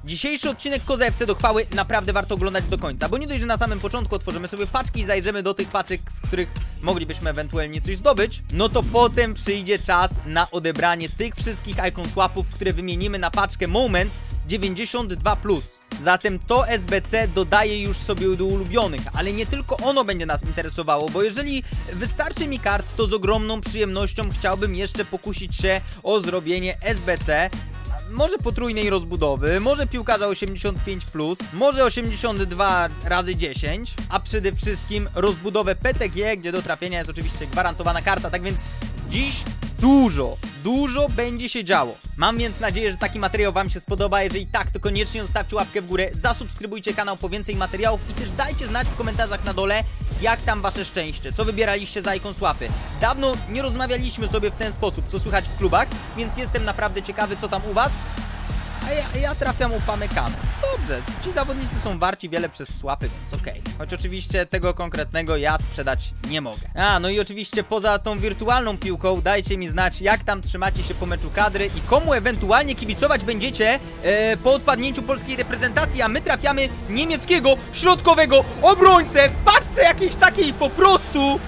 Dzisiejszy odcinek Kozewce do chwały naprawdę warto oglądać do końca, bo nie dość, że na samym początku otworzymy sobie paczki i zajrzymy do tych paczek, w których moglibyśmy ewentualnie coś zdobyć, no to potem przyjdzie czas na odebranie tych wszystkich icon swapów, które wymienimy na paczkę Moments 92+. Zatem to SBC dodaję już sobie do ulubionych, ale nie tylko ono będzie nas interesowało, bo jeżeli wystarczy mi kart, to z ogromną przyjemnością chciałbym jeszcze pokusić się o zrobienie SBC. Może potrójnej rozbudowy, może piłkarza 85+, może 82 razy 10, a przede wszystkim rozbudowę PTG, gdzie do trafienia jest oczywiście gwarantowana karta, tak więc dziś dużo będzie się działo. Mam więc nadzieję, że taki materiał wam się spodoba. Jeżeli tak, to koniecznie zostawcie łapkę w górę, zasubskrybujcie kanał po więcej materiałów i też dajcie znać w komentarzach na dole, jak tam wasze szczęście, co wybieraliście za icon swapy. Dawno nie rozmawialiśmy sobie w ten sposób, co słychać w klubach, więc jestem naprawdę ciekawy, co tam u was. A ja trafiam upamykane. Dobrze, ci zawodnicy są warci wiele przez swapy, więc okej. Choć oczywiście tego konkretnego ja sprzedać nie mogę. No i oczywiście poza tą wirtualną piłką dajcie mi znać, jak tam trzymacie się po meczu kadry i komu ewentualnie kibicować będziecie po odpadnięciu polskiej reprezentacji, a my trafiamy niemieckiego środkowego obrońcę w paczce jakiejś takiej po prostu.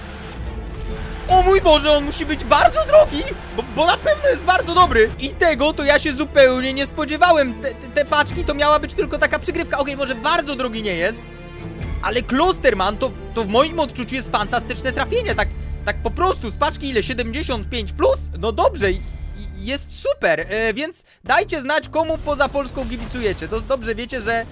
O mój Boże, on musi być bardzo drogi, bo na pewno jest bardzo dobry. I tego to ja się zupełnie nie spodziewałem. Te paczki to miała być tylko taka przygrywka. Okej, może bardzo drogi nie jest, ale Klosterman to w moim odczuciu jest fantastyczne trafienie. Tak po prostu z paczki ile? 75+? No dobrze, jest super. Więc dajcie znać, komu poza Polską kibicujecie. To dobrze wiecie, że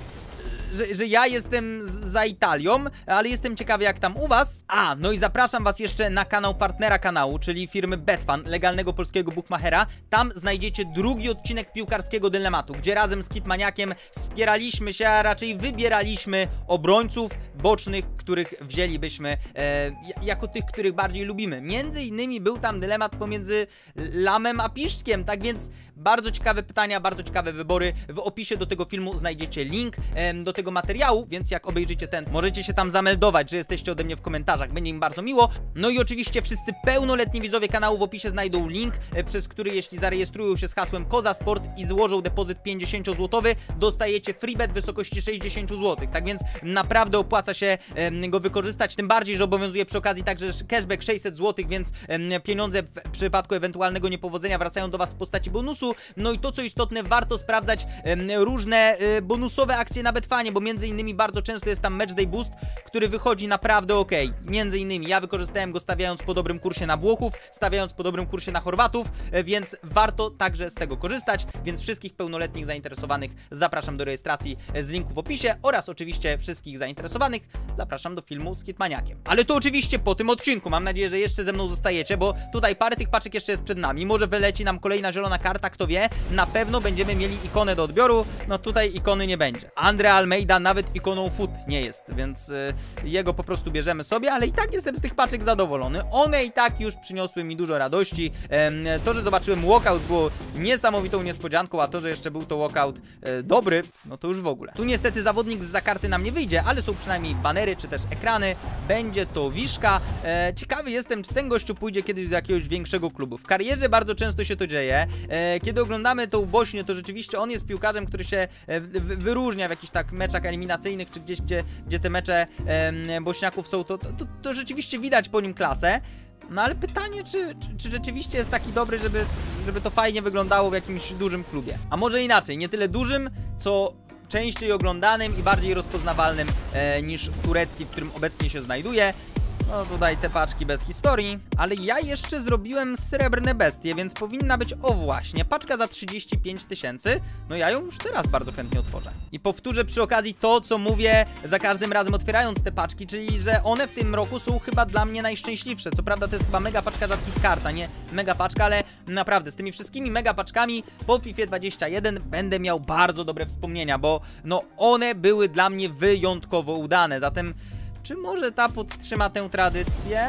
ja jestem za Italią, ale jestem ciekawy, jak tam u was. No i zapraszam was jeszcze na kanał partnera kanału, czyli firmy Betfan, legalnego polskiego bookmachera. Tam znajdziecie drugi odcinek piłkarskiego dylematu, gdzie razem z Kitmaniakiem spieraliśmy się, a raczej wybieraliśmy obrońców bocznych, których wzięlibyśmy jako tych, których bardziej lubimy. Między innymi był tam dylemat pomiędzy Lamem a Piszczkiem, tak więc bardzo ciekawe pytania, bardzo ciekawe wybory. W opisie do tego filmu znajdziecie link do tego materiału, więc jak obejrzycie ten, możecie się tam zameldować, że jesteście ode mnie w komentarzach, będzie im bardzo miło. No i oczywiście wszyscy pełnoletni widzowie kanału w opisie znajdą link, przez który jeśli zarejestrują się z hasłem Kozasport i złożą depozyt 50 zł, dostajecie freebet w wysokości 60 zł. Tak więc naprawdę opłaca się go wykorzystać, tym bardziej, że obowiązuje przy okazji także cashback 600 zł, więc pieniądze w przypadku ewentualnego niepowodzenia wracają do was w postaci bonusu. No i to, co istotne, warto sprawdzać różne bonusowe akcje na Betfanie, bo między innymi bardzo często jest tam Matchday Boost, który wychodzi naprawdę ok. Między innymi ja wykorzystałem go stawiając po dobrym kursie na Włochów, stawiając po dobrym kursie na Chorwatów, więc warto także z tego korzystać, więc wszystkich pełnoletnich zainteresowanych zapraszam do rejestracji z linku w opisie oraz oczywiście wszystkich zainteresowanych zapraszam do filmu z Kitmaniakiem. Ale to oczywiście po tym odcinku, mam nadzieję, że jeszcze ze mną zostajecie, bo tutaj parę tych paczek jeszcze jest przed nami, może wyleci nam kolejna zielona karta, kto wie, na pewno będziemy mieli ikonę do odbioru, no tutaj ikony nie będzie. Andre Almeida nawet ikoną foot nie jest, więc jego po prostu bierzemy sobie, ale i tak jestem z tych paczek zadowolony. One i tak już przyniosły mi dużo radości. To, że zobaczyłem walkout, było niesamowitą niespodzianką, a to, że jeszcze był to walkout dobry, no to już w ogóle. Tu niestety zawodnik zza karty nam nie wyjdzie, ale są przynajmniej banery, czy też ekrany. Będzie to Wiszka. Ciekawy jestem, czy ten gościu pójdzie kiedyś do jakiegoś większego klubu. W karierze bardzo często się to dzieje. Kiedy oglądamy tą Bośnię, to rzeczywiście on jest piłkarzem, który się wyróżnia w jakichś tak meczach eliminacyjnych, czy gdzieś, gdzie te mecze Bośniaków są, to rzeczywiście widać po nim klasę. No ale pytanie, czy rzeczywiście jest taki dobry, żeby to fajnie wyglądało w jakimś dużym klubie. A może inaczej, nie tyle dużym, co częściej oglądanym i bardziej rozpoznawalnym niż turecki, w którym obecnie się znajduje. No tutaj te paczki bez historii, ale ja jeszcze zrobiłem srebrne bestie, więc powinna być, o właśnie, paczka za 35 000. No ja ją już teraz bardzo chętnie otworzę. I powtórzę przy okazji to, co mówię za każdym razem otwierając te paczki, czyli że one w tym roku są chyba dla mnie najszczęśliwsze. Co prawda to jest chyba mega paczka rzadkich kart, a nie mega paczka, ale naprawdę z tymi wszystkimi mega paczkami po FIFA 21 będę miał bardzo dobre wspomnienia, bo no one były dla mnie wyjątkowo udane, zatem czy może ta podtrzyma tę tradycję?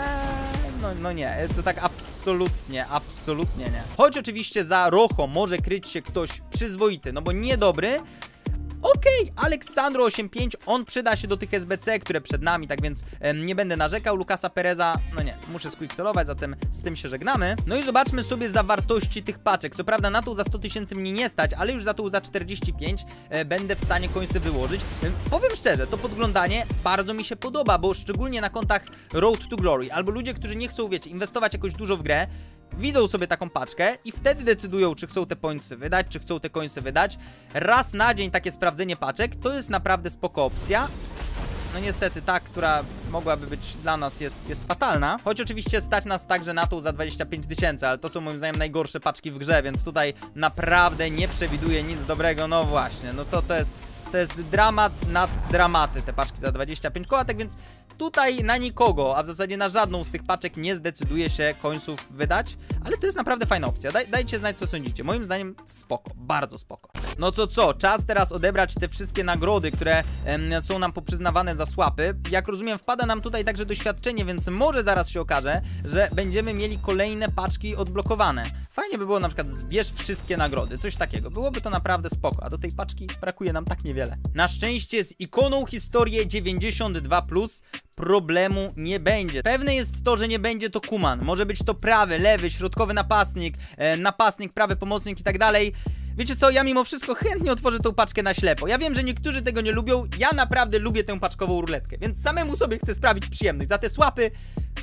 No nie, to tak absolutnie nie. Choć oczywiście za Rojo może kryć się ktoś przyzwoity, no bo niedobry. Okej, Aleksandro 8-5, on przyda się do tych SBC, które przed nami, tak więc nie będę narzekał. Lucasa Pereza, no nie, muszę squickselować, zatem z tym się żegnamy. No i zobaczmy sobie zawartości tych paczek. Co prawda na tą za 100 000 mnie nie stać, ale już za tą za 45 będę w stanie końce wyłożyć. Powiem szczerze, to podglądanie bardzo mi się podoba, bo szczególnie na kontach Road to Glory, albo ludzie, którzy nie chcą, wiecie, inwestować jakoś dużo w grę, widzą sobie taką paczkę i wtedy decydują, czy chcą te pointsy wydać, czy chcą te coinsy wydać. Raz na dzień takie sprawdzenie paczek to jest naprawdę spoko opcja. No niestety ta, która mogłaby być dla nas jest fatalna. Choć oczywiście stać nas także na tą za 25 000, ale to są moim zdaniem najgorsze paczki w grze, więc tutaj naprawdę nie przewiduję nic dobrego. No właśnie, no to jest dramat nad dramaty, te paczki za 25 kołatek, więc tutaj na nikogo, a w zasadzie na żadną z tych paczek nie zdecyduje się coinsów wydać, ale to jest naprawdę fajna opcja. Dajcie znać, co sądzicie. Moim zdaniem spoko, bardzo spoko. No to co, czas teraz odebrać te wszystkie nagrody, które są nam poprzyznawane za swapy. Jak rozumiem, wpada nam tutaj także doświadczenie, więc może zaraz się okaże, że będziemy mieli kolejne paczki odblokowane. Fajnie by było na przykład zbierz wszystkie nagrody, coś takiego. Byłoby to naprawdę spoko, a do tej paczki brakuje nam tak niewiele. Na szczęście z ikoną historię 92+, problemu nie będzie. Pewne jest to, że nie będzie to Kuman. Może być to prawy, lewy, środkowy napastnik, prawy pomocnik i tak dalej. Wiecie co, ja mimo wszystko chętnie otworzę tą paczkę na ślepo. Ja wiem, że niektórzy tego nie lubią, ja naprawdę lubię tę paczkową ruletkę, więc samemu sobie chcę sprawić przyjemność. Za te swapy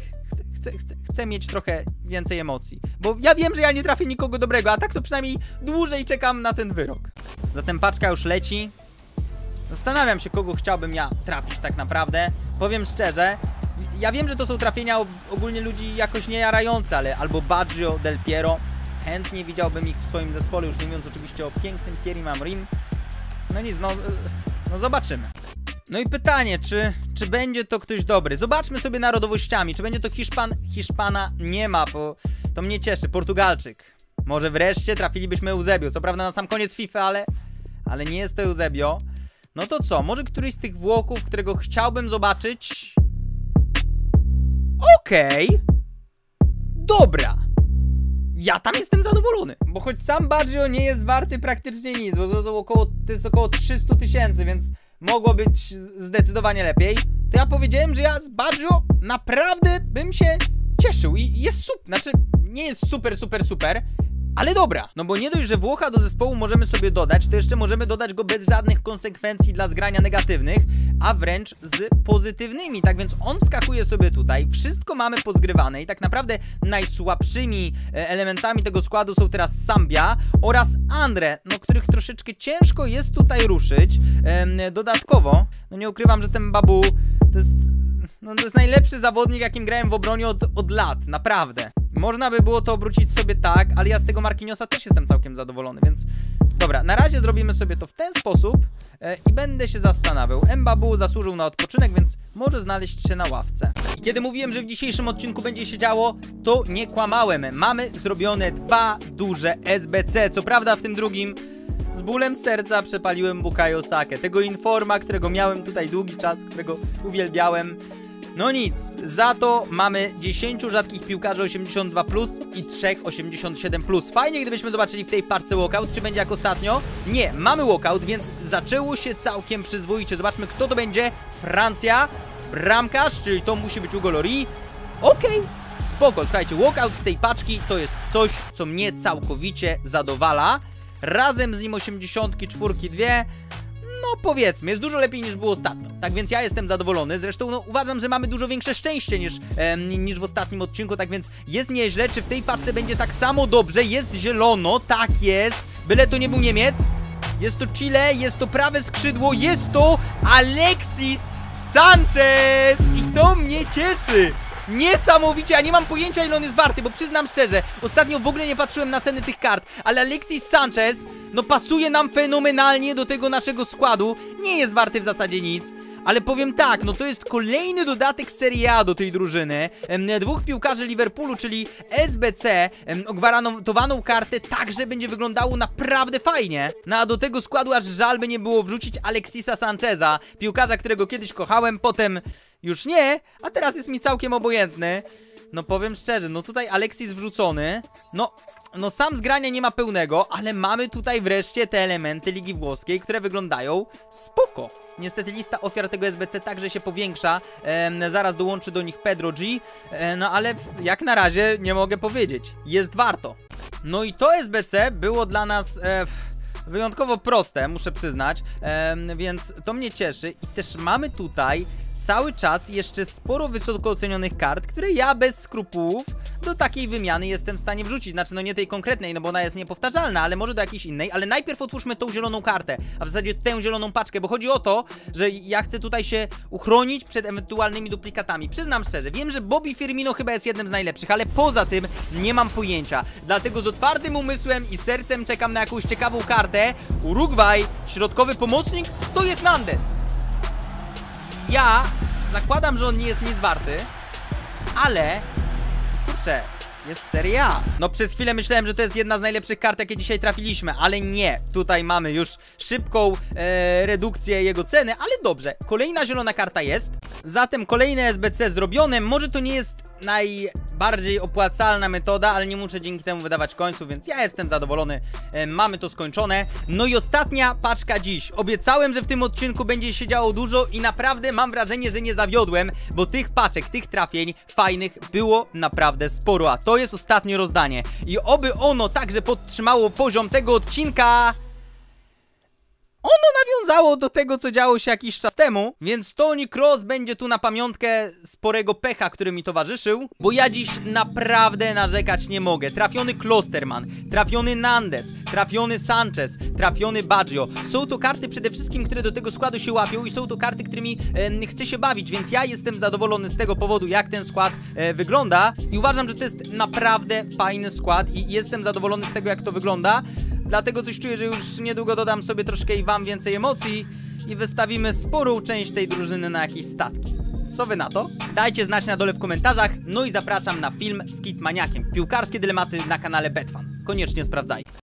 chcę mieć trochę więcej emocji, bo ja wiem, że ja nie trafię nikogo dobrego, a tak to przynajmniej dłużej czekam na ten wyrok. Zatem paczka już leci. Zastanawiam się, kogo chciałbym ja trafić tak naprawdę. Powiem szczerze, ja wiem, że to są trafienia ogólnie ludzi jakoś nie jarające, ale albo Baggio, Del Piero. Chętnie widziałbym ich w swoim zespole, już nie mówiąc oczywiście o pięknym Thierry Henrym. No nic, no zobaczymy. No i pytanie, czy będzie to ktoś dobry? Zobaczmy sobie narodowościami, czy będzie to Hiszpan? Hiszpana nie ma, bo to mnie cieszy. Portugalczyk. Może wreszcie trafilibyśmy Eusebio. Co prawda na sam koniec FIFA, ale nie jest to Eusebio. No to co? Może któryś z tych Włochów, którego chciałbym zobaczyć? Okej. Dobra. Ja tam jestem zadowolony, bo choć sam Baggio nie jest warty praktycznie nic, bo to jest około 300 000, więc mogło być zdecydowanie lepiej, to ja powiedziałem, że ja z Baggio naprawdę bym się cieszył i jest super, znaczy nie jest super, ale dobra, no bo nie dość, że Włocha do zespołu możemy sobie dodać, to jeszcze możemy dodać go bez żadnych konsekwencji dla zgrania negatywnych, a wręcz z pozytywnymi, tak więc on wskakuje sobie tutaj, wszystko mamy pozgrywane i tak naprawdę najsłabszymi elementami tego składu są teraz Sambia oraz Andre, no których troszeczkę ciężko jest tutaj ruszyć. Dodatkowo, no nie ukrywam, że ten Babu to jest najlepszy zawodnik, jakim grałem w obronie od lat, naprawdę. Można by było to obrócić sobie tak, ale ja z tego Marquinhosa też jestem całkiem zadowolony, więc dobra, na razie zrobimy sobie to w ten sposób i będę się zastanawiał. Mbabu zasłużył na odpoczynek, więc może znaleźć się na ławce. I kiedy mówiłem, że w dzisiejszym odcinku będzie się działo, to nie kłamałem. Mamy zrobione 2 duże SBC, co prawda w tym drugim z bólem serca przepaliłem Bukayo Sakę, tego informa, którego miałem tutaj długi czas, którego uwielbiałem. No nic, za to mamy 10 rzadkich piłkarzy 82+, i 3 87+. Fajnie, gdybyśmy zobaczyli w tej parce walkout, czy będzie jak ostatnio. Nie, mamy walkout, więc zaczęło się całkiem przyzwoicie. Zobaczmy, kto to będzie. Francja, bramkarz, czyli to musi być Hugo Lloris. Okej, spoko, słuchajcie, walkout z tej paczki to jest coś, co mnie całkowicie zadowala. Razem z nim 84, 2. No powiedzmy, jest dużo lepiej niż było ostatnio. Tak więc ja jestem zadowolony. Zresztą no, uważam, że mamy dużo większe szczęście niż w ostatnim odcinku. Tak więc jest nieźle. Czy w tej paczce będzie tak samo dobrze? Jest zielono, tak jest. Byle to nie był Niemiec. Jest to Chile, jest to prawe skrzydło, jest to Alexis Sanchez. I to mnie cieszy. Niesamowicie, ja nie mam pojęcia, ile on jest warty, bo przyznam szczerze, ostatnio w ogóle nie patrzyłem na ceny tych kart, ale Alexis Sanchez, no pasuje nam fenomenalnie do tego naszego składu. Nie jest warty w zasadzie nic, ale powiem tak, no to jest kolejny dodatek Serie A do tej drużyny. 2 piłkarzy Liverpoolu, czyli SBC, gwarantowaną kartę, także będzie wyglądało naprawdę fajnie. No a do tego składu aż żal by nie było wrzucić Alexisa Sancheza, piłkarza, którego kiedyś kochałem, potem już nie, a teraz jest mi całkiem obojętny. no powiem szczerze, no tutaj Alexis wrzucony, no sam z grania nie ma pełnego, ale mamy tutaj wreszcie te elementy Ligi Włoskiej, które wyglądają spoko. Niestety lista ofiar tego SBC także się powiększa, zaraz dołączy do nich Pedro G, no ale jak na razie nie mogę powiedzieć, jest warto. No i to SBC było dla nas wyjątkowo proste, muszę przyznać, więc to mnie cieszy i też mamy tutaj cały czas jeszcze sporo wysoko ocenionych kart, które ja bez skrupułów do takiej wymiany jestem w stanie wrzucić. Znaczy no nie tej konkretnej, no bo ona jest niepowtarzalna, ale może do jakiejś innej. Ale najpierw otwórzmy tą zieloną kartę, a w zasadzie tę zieloną paczkę, bo chodzi o to, że ja chcę tutaj się uchronić przed ewentualnymi duplikatami. Przyznam szczerze, wiem, że Bobby Firmino chyba jest jednym z najlepszych, ale poza tym nie mam pojęcia. Dlatego z otwartym umysłem i sercem czekam na jakąś ciekawą kartę. Urugwaj, środkowy pomocnik, to jest Nandes. Ja zakładam, że on nie jest nic warty, ale kurczę, jest Serie A. No przez chwilę myślałem, że to jest jedna z najlepszych kart, jakie dzisiaj trafiliśmy, ale nie. Tutaj mamy już szybką redukcję jego ceny, ale dobrze. Kolejna zielona karta jest. Zatem kolejne SBC zrobione. Może to nie jest najbardziej opłacalna metoda, ale nie muszę dzięki temu wydawać końców, więc ja jestem zadowolony. Mamy to skończone. No i ostatnia paczka dziś. Obiecałem, że w tym odcinku będzie się działo dużo i naprawdę mam wrażenie, że nie zawiodłem, bo tych paczek, tych trafień fajnych było naprawdę sporo, a to jest ostatnie rozdanie. I oby ono także podtrzymało poziom tego odcinka. Ono nawiązało do tego, co działo się jakiś czas temu, więc Toni Kroos będzie tu na pamiątkę sporego pecha, który mi towarzyszył, bo ja dziś naprawdę narzekać nie mogę. Trafiony Klosterman, trafiony Nandes, trafiony Sanchez, trafiony Baggio. Są to karty przede wszystkim, które do tego składu się łapią i są to karty, którymi chcę się bawić, więc ja jestem zadowolony z tego powodu, jak ten skład wygląda i uważam, że to jest naprawdę fajny skład i jestem zadowolony z tego, jak to wygląda. Dlatego coś czuję, że już niedługo dodam sobie troszkę i wam więcej emocji i wystawimy sporą część tej drużyny na jakieś statki. Co wy na to? Dajcie znać na dole w komentarzach, no i zapraszam na film z Kitmaniakiem. Piłkarskie dylematy na kanale Betfan. Koniecznie sprawdzajcie.